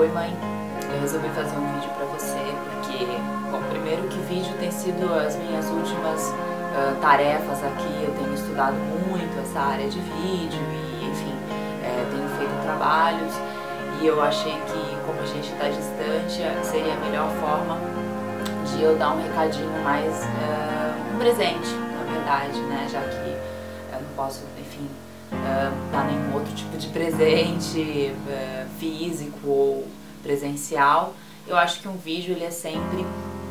mãe, eu resolvi fazer um vídeo pra você porque, bom, primeiro que vídeo tem sido as minhas últimas tarefas aqui. Eu tenho estudado muito essa área de vídeo e, enfim, tenho feito trabalhos, e eu achei que, como a gente está distante, seria a melhor forma de eu dar um recadinho mais, um presente, na verdade, né, já que eu não posso, enfim, dar nenhum outro tipo de presente físico ou presencial. Eu acho que um vídeo, ele é sempre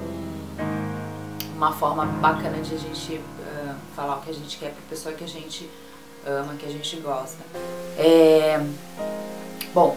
uma forma bacana de a gente falar o que a gente quer para a pessoa que a gente ama, que a gente gosta. Bom,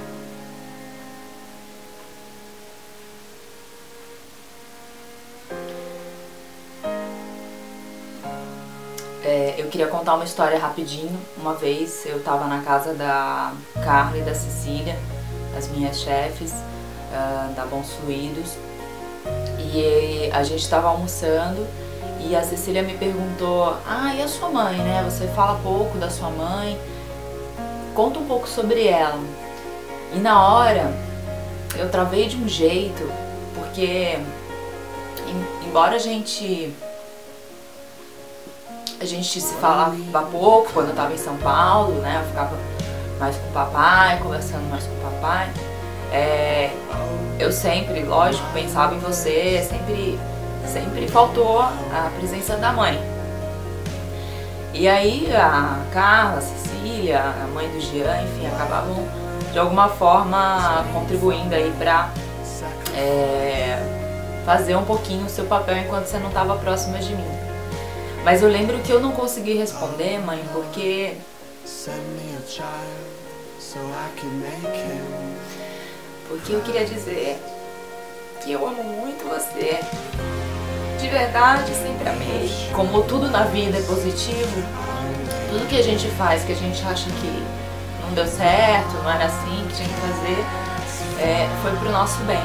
eu queria contar uma história rapidinho. Uma vez eu estava na casa da Carla e da Cecília, as minhas chefes da Bons Fluidos, e a gente estava almoçando e a Cecília me perguntou: ah, e a sua mãe, né? Você fala pouco da sua mãe, conta um pouco sobre ela. E na hora eu travei de um jeito, porque embora a gente se falava pouco quando eu estava em São Paulo, né? Eu ficava mais com o papai, conversando mais com o papai. Eu sempre, lógico, pensava em você, sempre faltou a presença da mãe. E aí a Carla, a Cecília, a mãe do Jean, enfim, acabavam de alguma forma contribuindo aí pra fazer um pouquinho o seu papel enquanto você não estava próxima de mim. Mas eu lembro que eu não consegui responder, mãe, porque eu queria dizer que eu amo muito você. De verdade, sempre amei. Como tudo na vida é positivo, tudo que a gente faz, que a gente acha que não deu certo, não era assim que tinha que fazer, foi pro nosso bem.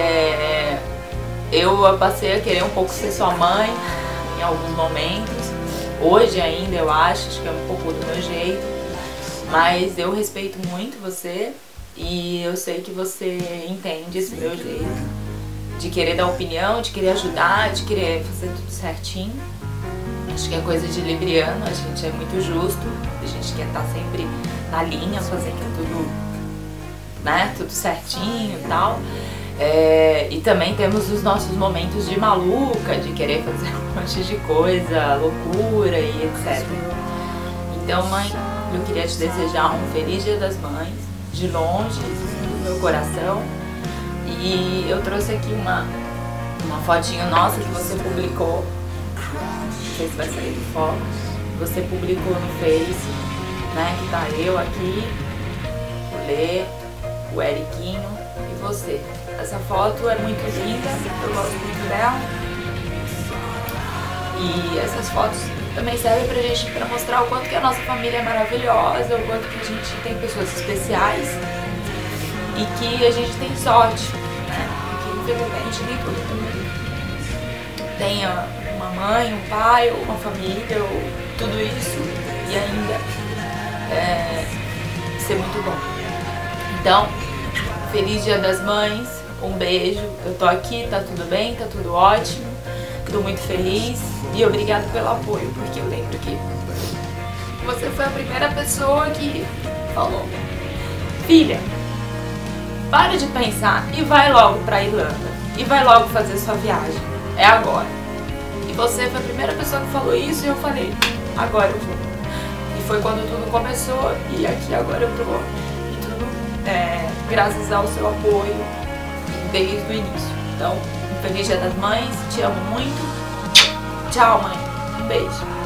Eu passei a querer um pouco ser sua mãe em alguns momentos. Hoje ainda eu acho que é um pouco do meu jeito, mas eu respeito muito você e eu sei que você entende esse meu jeito de querer dar opinião, de querer ajudar, de querer fazer tudo certinho. Acho que é coisa de libriano, a gente é muito justo, a gente quer estar sempre na linha, fazendo tudo, né, tudo certinho e tal. E também temos os nossos momentos de maluca, de querer fazer um monte de coisa, loucura e etc. Então, mãe, eu queria te desejar um feliz Dia das Mães, de longe, do meu coração. E eu trouxe aqui uma fotinho nossa que você publicou, não sei se vai sair de foto, você publicou no Face, né, que tá eu aqui, o Lê, o Eriquinho e você. Essa foto é muito linda, eu gosto muito dela. E essas fotos também servem pra gente, pra mostrar o quanto que a nossa família é maravilhosa, o quanto que a gente tem pessoas especiais e que a gente tem sorte, né? Porque infelizmente nem todo mundo tem uma mãe, um pai, ou uma família, ou tudo isso, e ainda ser muito bom. Então, feliz Dia das Mães, um beijo, eu tô aqui, tá tudo bem, tá tudo ótimo, tô muito feliz e obrigado pelo apoio, porque eu lembro que você foi a primeira pessoa que falou: filha, para de pensar e vai logo pra Irlanda, e vai logo fazer sua viagem, é agora. E você foi a primeira pessoa que falou isso e eu falei: agora eu vou. E foi quando tudo começou, e aqui agora eu tô, e tudo graças ao seu apoio desde o início. Então, um feliz Dia das Mães, te amo muito. Tchau, mãe. Um beijo.